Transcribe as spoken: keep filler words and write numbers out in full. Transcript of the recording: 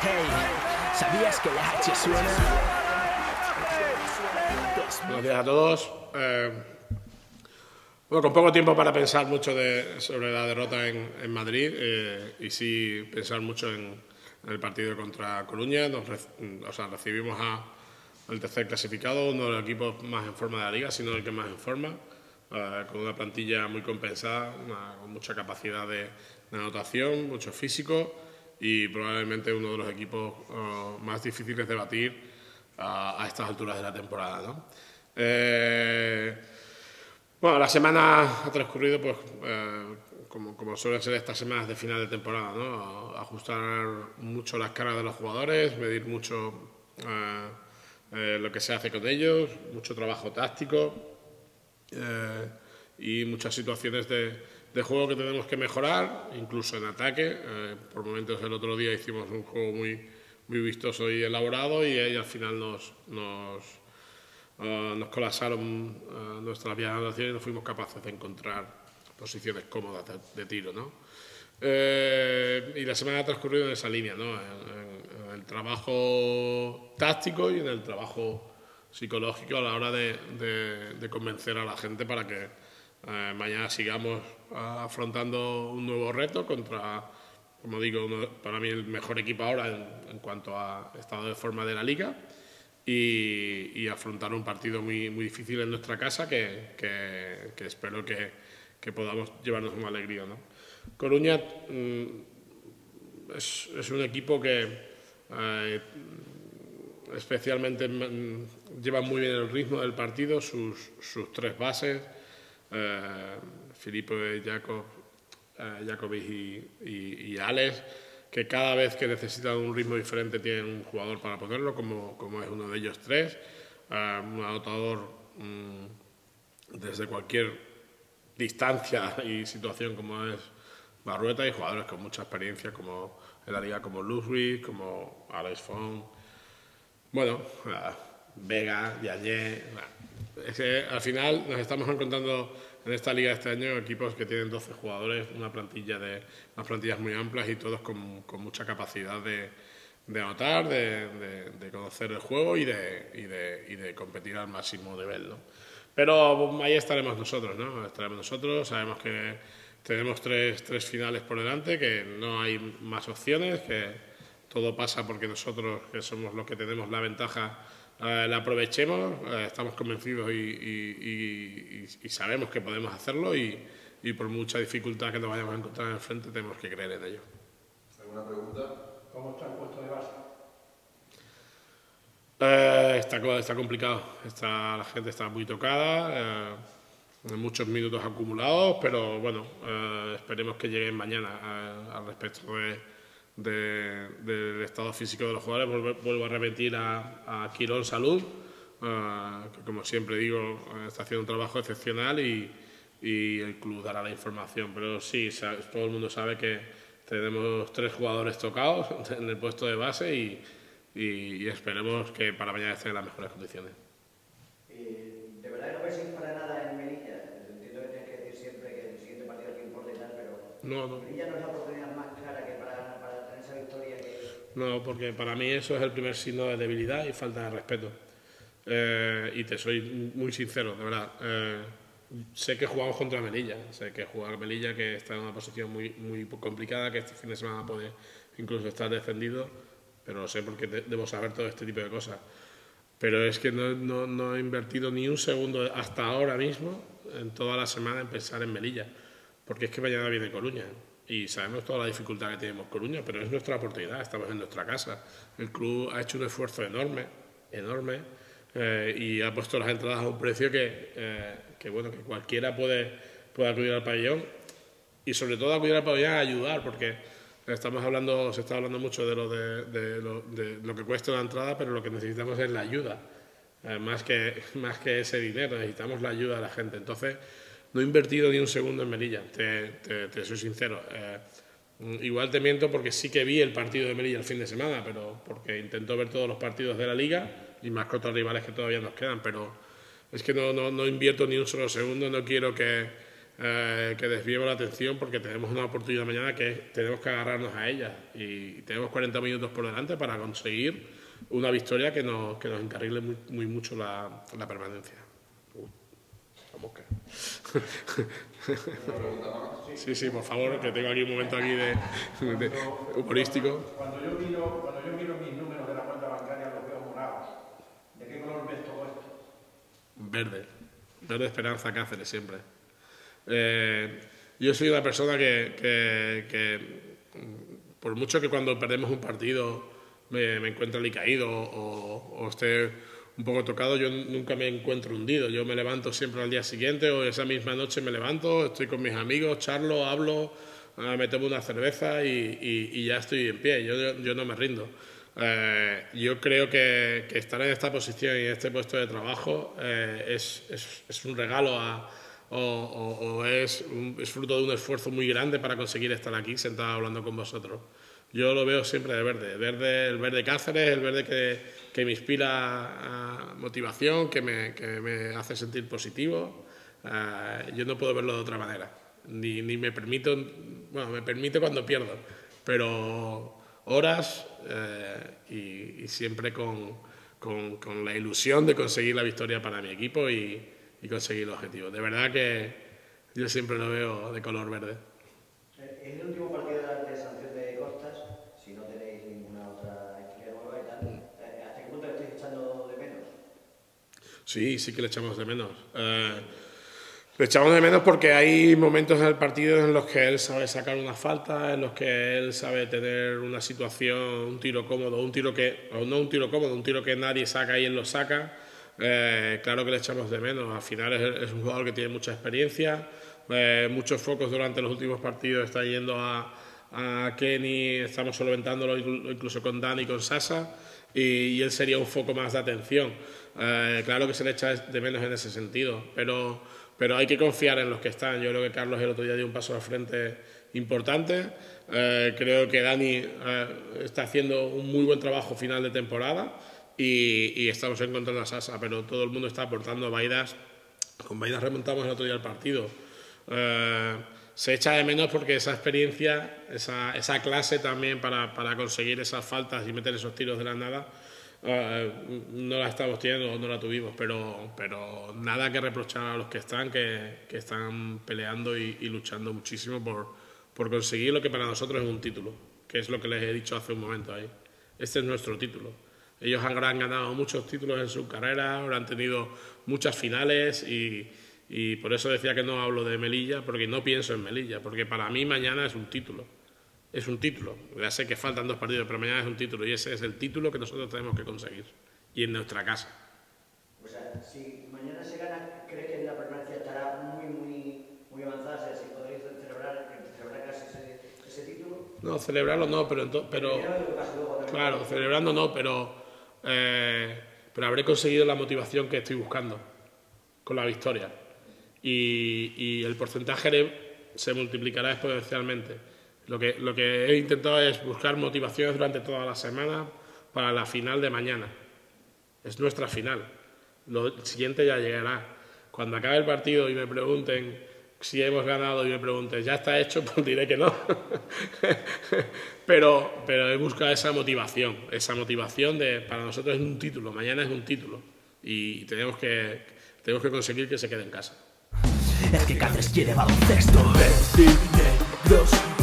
Hey, ¿sabías que la H suena? Buenos días a todos. Eh, bueno, con poco tiempo para pensar mucho de, sobre la derrota en, en Madrid eh, y sí pensar mucho en, en el partido contra Coruña. Nos, o sea, recibimos a, al tercer clasificado, uno de los equipos más en forma de la liga, sino el que más en forma, eh, con una plantilla muy compensada, una, con mucha capacidad de, de anotación, mucho físico y probablemente uno de los equipos uh, más difíciles de batir a, a estas alturas de la temporada, ¿no? Eh, bueno, la semana ha transcurrido, pues, eh, como, como suelen ser estas semanas de final de temporada, ¿no? Ajustar mucho las caras de los jugadores, medir mucho eh, eh, lo que se hace con ellos, mucho trabajo táctico eh, y muchas situaciones de de juego que tenemos que mejorar, incluso en ataque. Eh, por momentos el otro día hicimos un juego muy, muy vistoso y elaborado y, y al final nos, nos, uh, nos colapsaron uh, nuestras vías de anotación y no fuimos capaces de encontrar posiciones cómodas de, de tiro, ¿no? Eh, y la semana ha transcurrido en esa línea, ¿no? En, en, en el trabajo táctico y en el trabajo psicológico a la hora de, de, de convencer a la gente para que Eh, mañana sigamos uh, afrontando un nuevo reto contra, como digo, uno, para mí el mejor equipo ahora en, en cuanto a estado de forma de la liga y, y afrontar un partido muy, muy difícil en nuestra casa que, que, que espero que, que podamos llevarnos una alegría, ¿no? Coruña mm, es, es un equipo que eh, especialmente mm, lleva muy bien el ritmo del partido, sus, sus tres bases. Eh, Filipe, Jacob, eh, Jacobis y, y, y Alex, que cada vez que necesitan un ritmo diferente tienen un jugador para ponerlo, como, como es uno de ellos tres, eh, un anotador mmm, desde cualquier distancia y situación como es Barrueta, y jugadores con mucha experiencia como en la liga como Ludwig, como Alex Font, bueno, eh, Vega, Yanye. Es que al final nos estamos encontrando en esta liga este año equipos que tienen doce jugadores, una plantilla de unas plantillas muy amplias y todos con, con mucha capacidad de, de anotar, de, de, de conocer el juego y de, y, de, y de competir al máximo nivel, ¿no? Pero ahí estaremos nosotros, ¿no? Estaremos nosotros, sabemos que tenemos tres, tres finales por delante, que no hay más opciones, que todo pasa porque nosotros, que somos los que tenemos la ventaja, eh, la aprovechemos, eh, estamos convencidos y, y, y, y sabemos que podemos hacerlo y, y por mucha dificultad que nos vayamos a encontrar en el frente tenemos que creer en ello. ¿Alguna pregunta? ¿Cómo está el puesto de base? Eh, está, está complicado, está, la gente está muy tocada, eh, muchos minutos acumulados, pero bueno, eh, esperemos que lleguen mañana eh, al respecto de De, del estado físico de los jugadores. Vuelvo, vuelvo a repetir a, a Quirón Salud, uh, que como siempre digo está haciendo un trabajo excepcional y, y el club dará la información, pero sí, sabe, todo el mundo sabe que tenemos tres jugadores tocados en el puesto de base y, y, y esperemos que para mañana estén en las mejores condiciones. ¿Y de verdad no pensáis para nada en Melilla? Entiendo que tienes que decir siempre que el siguiente partido es el que importa y tal, pero no, no. Melilla no es la oportunidad más clara que para victoria que... No, porque para mí eso es el primer signo de debilidad y falta de respeto. Eh, y te soy muy sincero, de verdad. Eh, sé que jugamos contra Melilla, sé que jugar Melilla, que está en una posición muy, muy complicada, que este fin de semana puede incluso estar descendido, pero lo sé porque te, debo saber todo este tipo de cosas. Pero es que no, no, no he invertido ni un segundo hasta ahora mismo, en toda la semana, en pensar en Melilla, porque es que mañana viene Coruña. Y sabemos toda la dificultad que tenemos Coruña, pero es nuestra oportunidad, estamos en nuestra casa. El club ha hecho un esfuerzo enorme, enorme, eh, y ha puesto las entradas a un precio que, eh, que, bueno, que cualquiera puede, puede acudir al pabellón y sobre todo acudir al pabellón a ayudar, porque estamos hablando, se está hablando mucho de lo, de, de, lo, de lo que cuesta una entrada, pero lo que necesitamos es la ayuda, eh, más, que, más que ese dinero, necesitamos la ayuda de la gente. Entonces, no he invertido ni un segundo en Melilla, te, te, te soy sincero. Eh, igual te miento porque sí que vi el partido de Melilla el fin de semana, pero porque intento ver todos los partidos de la Liga y más contra rivales que todavía nos quedan, pero es que no, no, no invierto ni un solo segundo, no quiero que eh, que desviemos la atención, porque tenemos una oportunidad mañana que es, tenemos que agarrarnos a ella y tenemos cuarenta minutos por delante para conseguir una victoria que nos, que nos encarrile muy, muy mucho la, la permanencia. Uh, la mosca. Sí, sí, por favor, que tengo aquí un momento aquí de, de humorístico. Cuando yo miro, cuando yo miro mis números de la cuenta bancaria, los veo morados. ¿De qué color ves todo esto? Verde. Verde Esperanza Cáceres siempre. Eh, yo soy una persona que, que, que, por mucho que cuando perdemos un partido me, me encuentre alicaído o, o esté un poco tocado, yo nunca me encuentro hundido. Yo me levanto siempre al día siguiente o esa misma noche me levanto, estoy con mis amigos, charlo, hablo, eh, me tomo una cerveza y, y, y ya estoy en pie. Yo, yo, yo no me rindo. Eh, yo creo que, que estar en esta posición y en este puesto de trabajo eh, es, es, es un regalo a, o, o, o es, un, es fruto de un esfuerzo muy grande para conseguir estar aquí sentado hablando con vosotros. Yo lo veo siempre de verde, verde el verde Cáceres, el verde que, que me inspira a motivación, que me, que me hace sentir positivo. Eh, yo no puedo verlo de otra manera, ni, ni me permito, bueno, me permite cuando pierdo, pero horas eh, y, y siempre con, con, con la ilusión de conseguir la victoria para mi equipo y, y conseguir el objetivo. De verdad que yo siempre lo veo de color verde. Es el último partido de sanción de Costas, si no tenéis ninguna otra historia nueva y tal. ¿Hasta qué punto le estáis echando de menos? Sí, sí que le echamos de menos. Eh, Le echamos de menos porque hay momentos en el partido en los que él sabe sacar una falta, en los que él sabe tener una situación, un tiro cómodo, un tiro que, o no un tiro cómodo, un tiro que nadie saca y él lo saca. Eh, claro que le echamos de menos. Al final es, es un jugador que tiene mucha experiencia, eh, muchos focos durante los últimos partidos está yendo a, a Kenny, estamos solventándolo incluso con Dani y con Sasa, y, y él sería un foco más de atención. Eh, claro que se le echa de menos en ese sentido, pero... pero hay que confiar en los que están. Yo creo que Carlos el otro día dio un paso al frente importante. Eh, creo que Dani eh, está haciendo un muy buen trabajo final de temporada y, y estamos encontrando a Sasa, pero todo el mundo está aportando. Baidas, con Baidas remontamos el otro día el partido. Eh, se echa de menos porque esa experiencia, esa, esa clase también para, para conseguir esas faltas y meter esos tiros de la nada, Uh, no la estamos teniendo, no la tuvimos, pero, pero nada que reprochar a los que están, que, que están peleando y, y luchando muchísimo por, por conseguir lo que para nosotros es un título, que es lo que les he dicho hace un momento ahí. Este es nuestro título. Ellos han ganado muchos títulos en su carrera, han tenido muchas finales y, y por eso decía que no hablo de Melilla, porque no pienso en Melilla, porque para mí mañana es un título. Es un título, ya sé que faltan dos partidos, pero mañana es un título y ese es el título que nosotros tenemos que conseguir y en nuestra casa. O sea, si mañana se gana, ¿crees que la permanencia estará muy, muy, muy avanzada? O sea, si podréis celebrar, celebrar casi ese, ese título. No, celebrarlo no, pero, pero claro, celebrando no, pero, eh, pero habré conseguido la motivación que estoy buscando con la victoria y, y el porcentaje se multiplicará exponencialmente. Lo que, lo que he intentado es buscar motivaciones durante toda la semana para la final de mañana. Es nuestra final. Lo siguiente ya llegará. Cuando acabe el partido y me pregunten si hemos ganado y me pregunten, ¿ya está hecho? Pues diré que no. pero, pero he buscado esa motivación. Esa motivación de, para nosotros es un título. Mañana es un título. Y tenemos que, tenemos que conseguir que se quede en casa. Es que Cáceres quiere baloncesto. Verde y negros.